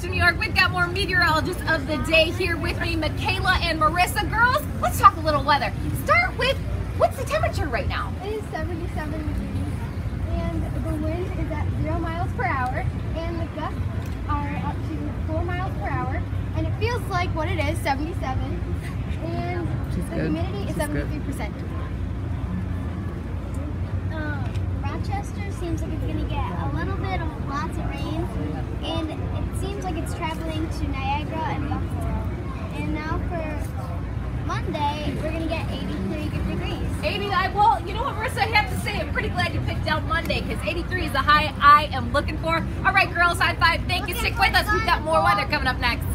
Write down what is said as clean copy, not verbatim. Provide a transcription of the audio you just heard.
New York. We've got more meteorologists of the day here with me, Makayla and Marissa. Girls, let's talk a little weather. Start with, what's the temperature right now? It is 77 degrees, and the wind is at 0 miles per hour, and the gusts are up to 4 miles per hour, and it feels like what it is, 77, and the humidity is 73%. Rochester seems like it's going to get a little bit of lots of rain, and it seems like it's traveling to Niagara and Buffalo. And now for Monday, we're going to get 83 degrees. 89, well, you know what, Marissa, I have to say, I'm pretty glad you picked out Monday, because 83 is the high I am looking for. All right, girls, high five. Thank you. Stick with us. We've got more weather coming up next.